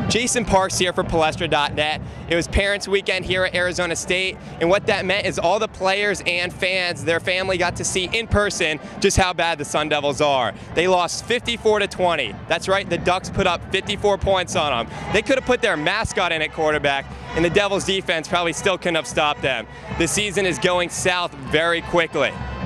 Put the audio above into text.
Jason Parks here for Palestra.net. It was Parents Weekend here at Arizona State, and what that meant is all the players and fans, their family got to see in person just how bad the Sun Devils are. They lost 54-20. That's right, the Ducks put up 54 points on them. They could have put their mascot in at quarterback, and the Devils defense probably still couldn't have stopped them. The season is going south very quickly.